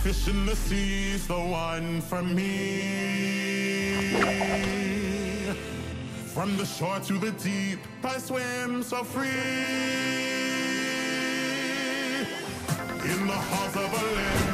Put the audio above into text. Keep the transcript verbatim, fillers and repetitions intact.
fish in the sea's the one for me. From the shore to the deep, I swim so free. In the halls of Olympus,